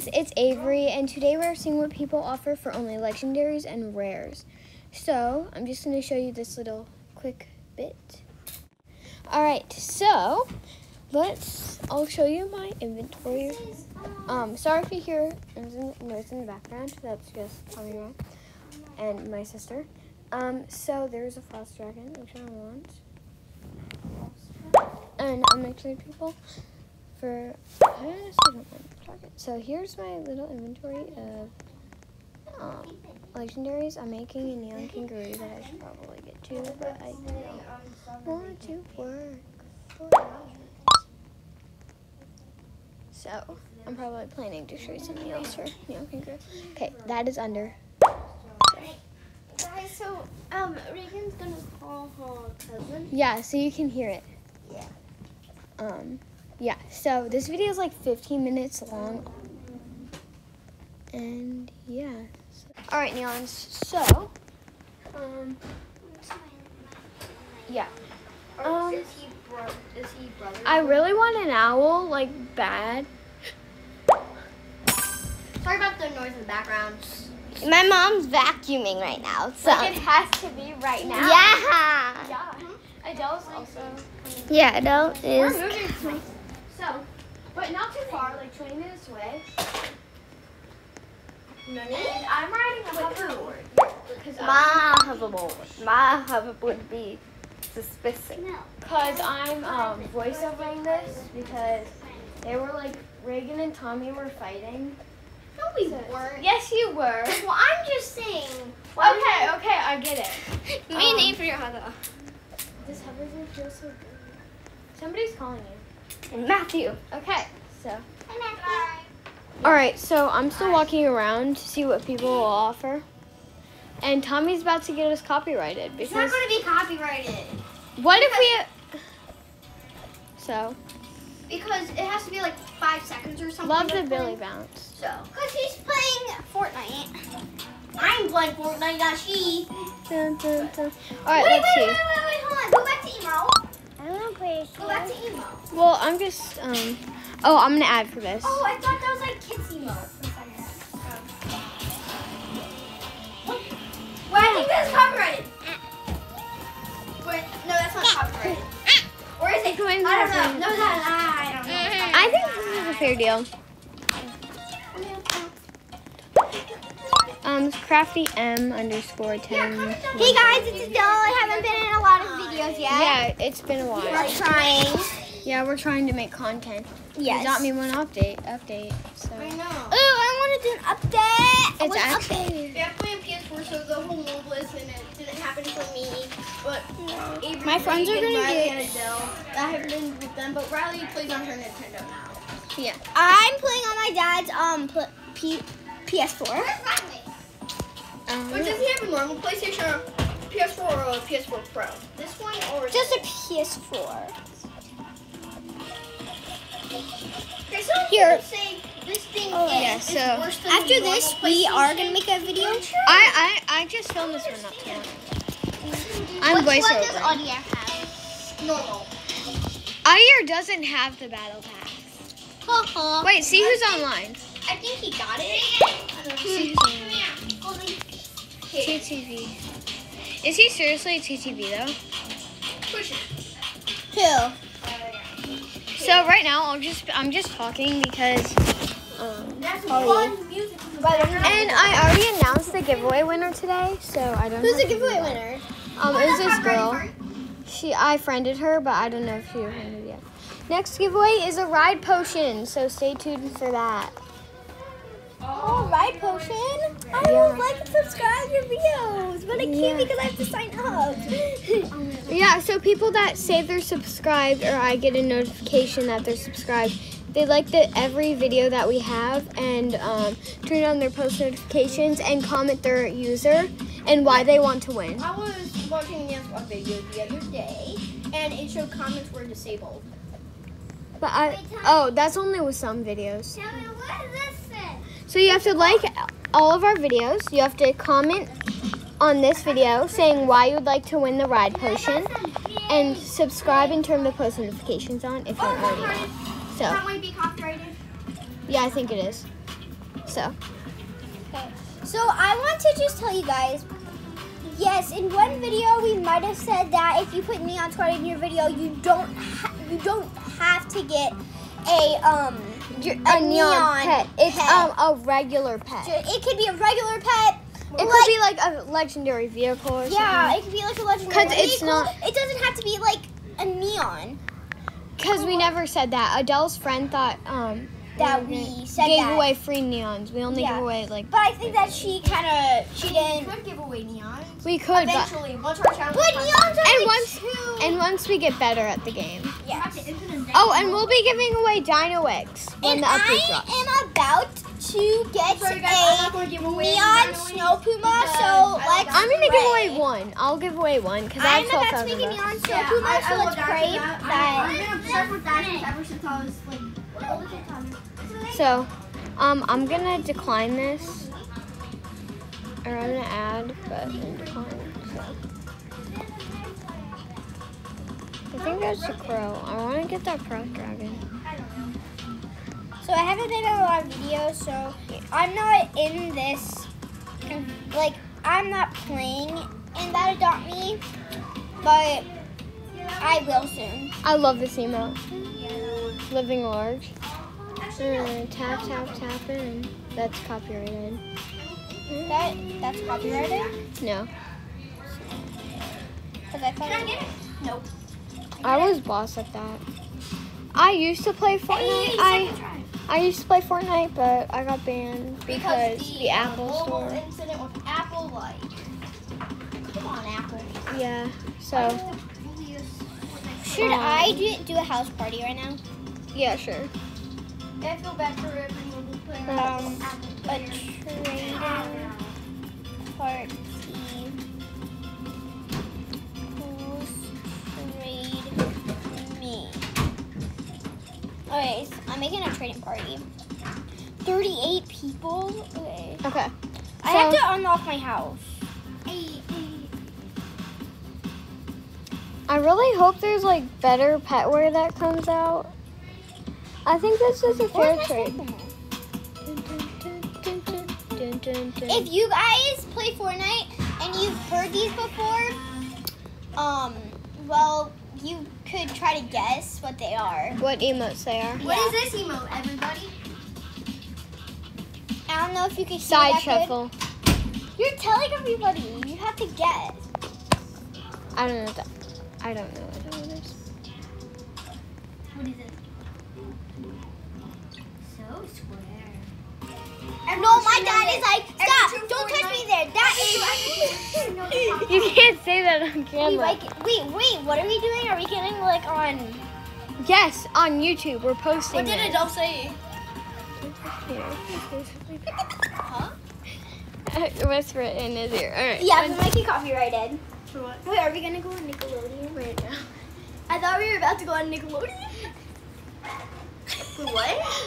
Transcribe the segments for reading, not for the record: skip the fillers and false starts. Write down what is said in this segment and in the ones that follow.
guys, it's Avery, and today we're seeing what people offer for only legendaries and rares. So, I'm just going to show you this little quick bit. Alright, so, I'll show you my inventory. Sorry if you hear noise in the background, that's just Tommy Ron and my sister. So there's a frost dragon, which I want. And I'm actually people for, I honestly don't want the target. So here's my little inventory of legendaries. I'm making a neon kangaroo that I should probably get to, but I don't want to work for it. So I'm probably planning to show you something else for neon kangaroo. Okay, that is under. Guys, so Reagan's gonna call her cousin. Yeah, so you can hear it. Yeah. Yeah, so this video is like 15 minutes long. And yeah. Alright, Neons. So, yeah. Is he brother? I really want an owl, like, bad. Sorry about the noise in the background. My mom's vacuuming right now, so. Like it has to be right now. Yeah. Yeah. Adele's also coming. Yeah, Adele We're is. moving. So, but not too far, like 20 minutes away. And I'm riding a hoverboard. My hoverboard. My hoverboard would be suspicious. Because I'm voiceovering this because they were like, Reagan and Tommy were fighting. No, we weren't. Yes, you were. Well, I'm just saying. Okay, I get it. Me neither, Heather. This hoverboard feels so good. Somebody's calling you. And Matthew. Okay, so. Alright, so I'm still walking around to see what people will offer. And Tommy's about to get us copyrighted It's not because going to be copyrighted. what if we so Because it has to be like 5 seconds or something. love the Billy bounce. So. Because he's playing Fortnite. I'm playing Fortnite, not she. Dun, dun, dun. Alright, Wait, let's see. hold on. Go back to emo. I want to play. Go back to emo. Well, I'm just oh, I'm gonna add for this. Oh, I thought that was like kids emo. Wait, I think that's copyrighted. Wait, no, that's not copyrighted. Or is it? I don't know. No, I don't know. I think this is a fair deal. Crafty M _10. Hey guys, it's Adele. I haven't been in a lot of videos yet. Yeah, it's been a We're while. trying. Yeah, we're trying to make content. Yes. You got me one update. So I know. Oh, I want to do an update. it's actually Yeah, I'm playing PS4, so the whole mobile didn't happen for me. But Avery, My friends are Reagan, gonna Riley, get- and Adele. I haven't been with them, but Riley plays on her Nintendo now. yeah. I'm playing on my dad's PS4. But does he have a normal PlayStation, or PS4, or a PS4 Pro? This one or Just a PS4. Okay, so Here. people say this thing yeah, is so worse than After the normal this, we are PlayStation. gonna make a video. I just filmed this one not too long. I'm Which one does voiceover. Audier have? normal. Audier doesn't have the battle pass. Wait, see who's online. I think he got it. See who's online. TTV. Is he seriously a TTV though? Push it. Who? So right now I'm just talking because That's fun music. and I already announced the giveaway winner today, so I don't Who's know. the giveaway winner? It was this girl. I friended her, but I don't know if she friended yet. Next giveaway is a ride potion, so stay tuned for that. Oh, Ride Potion? I Yeah. would like and subscribe your videos, but I can't because I have to sign up. Yeah, so people that say they're subscribed or I get a notification that they're subscribed, they like every video that we have and turn on their post notifications and comment their user and why they want to win. I was watching a video the other day, and it showed comments were disabled. But that's only with some videos. Tell me, what is this thing? So you have to like all of our videos. You have to comment on this video saying why you would like to win the ride potion and subscribe and turn the post notifications on if you're already on. So That might be copyrighted. yeah, I think it is. So. Okay. So I want to just tell you guys. Yes, in one video we might have said that if you put Neon Squad in your video, you don't have to get a neon pet. It's pet. a regular pet. It could be a regular pet. It could be like a legendary vehicle or something. Yeah, it could be like a legendary 'Cause it's vehicle. not- It doesn't have to be like a neon. Because we never said that. Adele's friend thought That we said gave that. away free neons. We only give away like But I think that she didn't. could give away neon. we could, but Eventually, once our channel. But neons are and like and once we get better at the game. Yes. Oh, and we'll be giving away Dino X when And the update I drops. am about to get Sorry, guys, I'm not a going to give away neon any snow puma, because so I let's I'm gonna give away pray. one. I'll give away one because I I'm have about to 12,000 make a bucks. neon snow puma, so let's pray I've that. been obsessed with dinosaurs ever since I was like a little kid. So, I'm gonna decline this. Or I'm gonna add, but I'm declining. So. I think that's a crow. I want to get that crow dragon. So I haven't made a lot of videos, so I'm not in this. Like I'm not playing in that Adopt Me, but I will soon. I love this emote. Living large. Tap, tap, tap in. That's copyrighted. That's copyrighted. No. Cause I thought it was. Nope. I was boss at that. I used to play Fortnite. I used to play Fortnite, but I got banned because the Apple global Store. incident with Apple, like, come on, Apple. Yeah. So, Should I do a house party right now? yeah, sure. I feel bad for everyone who's playing A Apple. trading party. Trade me. Okay, so I'm making a trading party. 38 people. Okay. Okay. I have to unlock my house. I really hope there's like better petware that comes out. I think this is a fair trade. If you guys play Fortnite and you've heard these before, well, you could try to guess what they are. What emotes they are. What is this emote, everybody? I don't know if you can see Side that good. shuffle. You're telling everybody. You have to guess. I don't know that. I don't know what it is. What is it? So square. No, my dad is like, stop! Don't touch me there. That is. You can't say that on We camera. like. Wait. What are we doing? Are we getting like on? Yes, on YouTube. We're posting What did it. Adele say? Here. Huh? Whisper it in his ear. All right. Yeah, we might get copyrighted. For what? Wait, are we gonna go on Nickelodeon right now? I thought we were about to go on Nickelodeon. For what?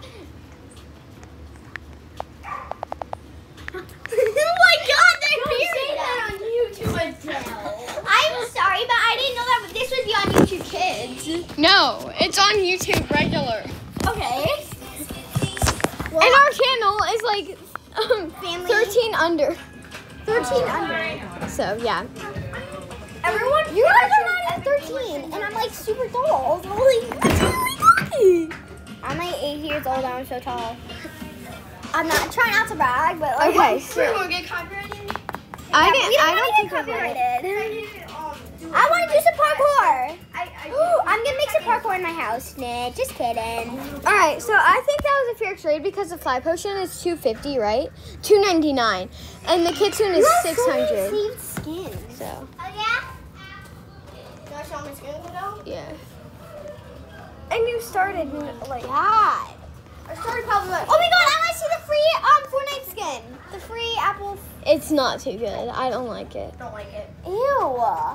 Oh my God, they're Don't hearing say that on YouTube, Adele. I'm sorry, but I didn't know that this would be on YouTube Kids. No, it's on YouTube regular. Okay. And our channel is like Family. 13 under. 13 under. So yeah. Everyone, you guys are not at 13, and I'm like super tall. I'm really lucky. I'm like 8 years old. I'm so tall. I'm not trying not to brag, but like, Okay, We're so gonna get copyrighted. I don't don't think want to we're get ready. copyrighted. I want to do some parkour. I'm gonna make some parkour in my house. Nah, just kidding. All right, so I think that was a fair trade because the fly potion is $250, right? $299, and the kitsune is $600. Saved skins. So Oh yeah. Can I show my skin, Adele? yeah. And you started like God. I started probably like. Oh my God! I want to see the free Fortnite skin. The free Apple. it's not too good. I don't like it. Don't like it. Ew.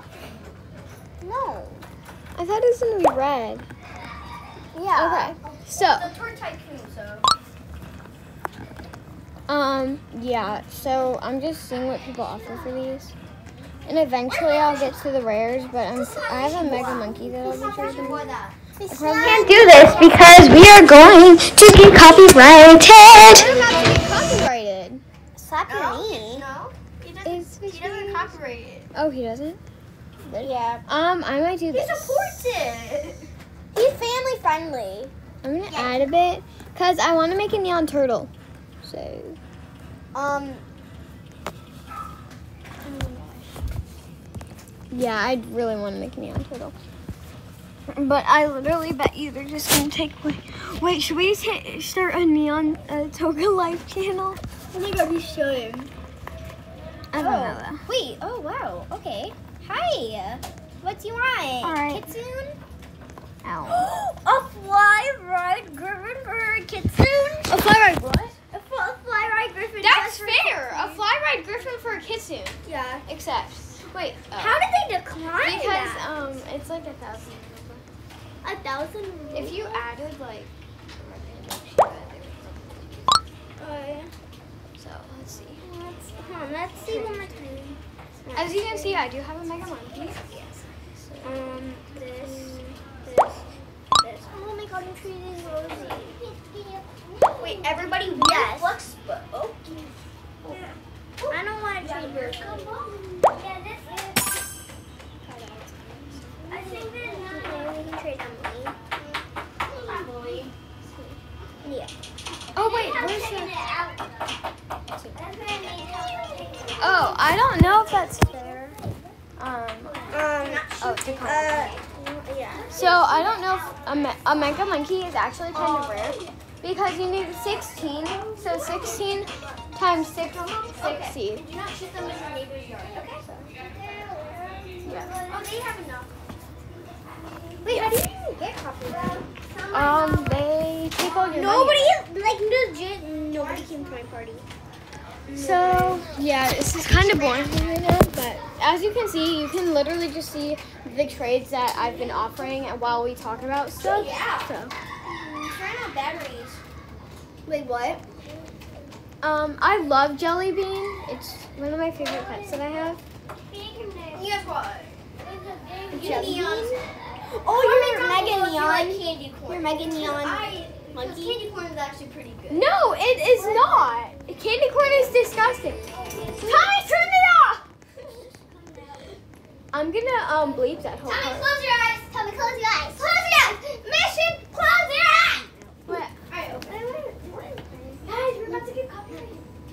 No. I thought it was gonna be red. Yeah. Okay. So The Tour Tycoon, so. yeah. So I'm just seeing what people offer for these, and eventually I'll get to the rares. But I have a Mega Monkey that I'll be trading. Can't do this because we are going to get copyrighted. We're about to get copyrighted. Slap your knee. No. He doesn't copyright it. Oh, he doesn't? Yeah. I might do He this. supports it. He's family friendly. I'm gonna add a bit because I want to make a neon turtle. So, yeah, I really want to make a neon turtle. But I literally bet you they're just gonna take away. Wait, should we start a neon Toga Life channel? Oh my god, he's showing. I don't know though. Wait. Oh wow. Okay. Hi. What do you want? All right. Kitsune? Ow. A fly ride griffin for a kitsune? A fly ride what? A fly ride griffin. That's just for fair. A kitsune. fly ride griffin for a kitsune. Yeah. Except, wait. How did they decline Because that? it's like 1,000. 1,000. If you added like. So let's see. Let's see one more time. As you can see, I do have a Mega Monkey. This. Oh my god, I'm treating Rosie. Wait, everybody Yes. looks, but oh. I don't want to treat her. I think that we can trade Emily. Yeah. Oh wait, where's the? That's Oh, I don't know if that's fair. yeah. So I don't know if a Mega Monkey is actually kind of rare because you need 16. So 16 times 6, 60. Do not shoot them in your neighbor's yard. Okay. Yeah. Oh, they have enough. Wait, how do you even get copyright? They take all your Nobody, money. like, legit, nobody came to my party. So yeah, this is kind of boring right now, but as you can see, you can literally just see the trades that I've been offering while we talk about stuff. Yeah. So, Trying out batteries. Wait, what? I love Jelly Bean. It's one of my favorite pets that I have. Guess what? Jelly Neon. Oh, you're Mega Neon. Like candy corn. You're Mega Neon. Candy corn is actually pretty good. No, it is not. Candy corn is disgusting. Tommy, turn it off. I'm gonna bleep that whole Tommy, part. close your eyes. Tommy, close your eyes. Close your eyes. Mission, close your eyes. What? Alright, okay. Guys, we're about to get copyrighted.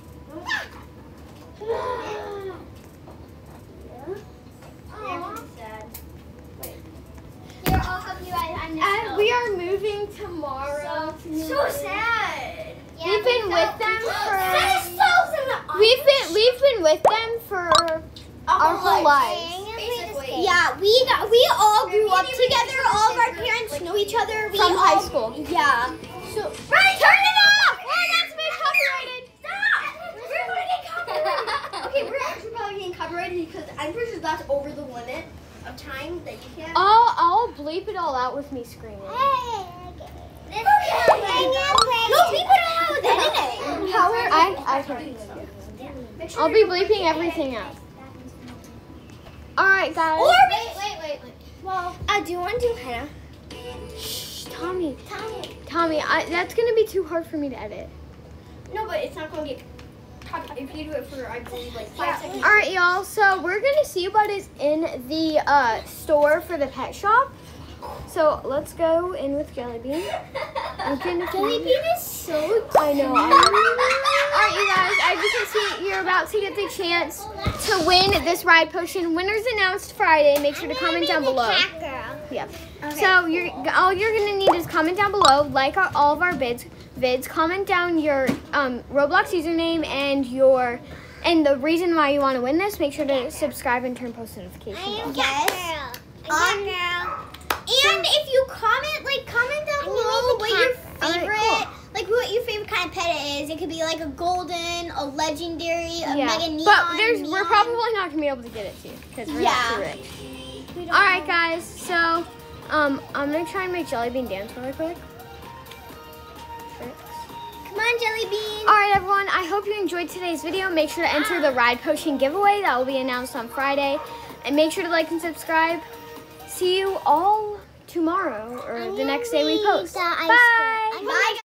Here, I'll help you out. We are moving tomorrow. So sad. We've been with them for. We've We've been with them for our whole lives. Basically. Yeah, we all grew up together. All of our parents know each other. We From all, high school. Yeah. So Right, turn it off! Oh, that's been copyrighted. stop. We're going to get copyrighted. Okay, we're actually probably getting copyrighted because I'm pretty sure that's over the limit Of time that you can. I'll bleep it all out with me screaming. No, people don't know what's editing. I can. I'll be bleeping everything out. Alright, guys. Wait. Well, do you want to do henna? Shh, Tommy, that's gonna be too hard for me to edit. No, but it's not going to get copied if you do it for, I believe, like 5 seconds. Alright, y'all, so we're gonna see what is in the store for the pet shop. So let's go in with Jelly Bean. Jelly Bean is so I know. Alright, you guys, as you can see, you're about to get the chance to win this ride potion. Winners announced Friday. Make sure to comment down below. Yeah. Okay. So all you're gonna need is comment down below, like all of our vids, comment down your Roblox username and the reason why you want to win this. Make sure to subscribe and turn post notifications. Yes. And if you comment down below what your favorite, what your favorite kind of pet is. It could be like a golden, a legendary, a mega neon. But we're probably not gonna be able to get it to you because we're not too rich. All right, guys. So I'm gonna try and make Jelly Bean dance really quick. Come on, Jelly Bean. All right, everyone. I hope you enjoyed today's video. Make sure to enter the ride potion giveaway that will be announced on Friday, and make sure to like and subscribe. See you all tomorrow or the next day we post. Bye. Bye. Bye.